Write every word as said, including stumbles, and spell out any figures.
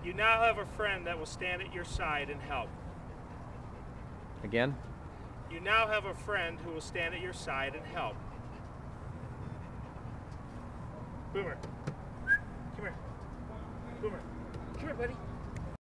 You now have a friend that will stand at your side and help. Again? You now have a friend who will stand at your side and help. Boomer. Come here. Boomer.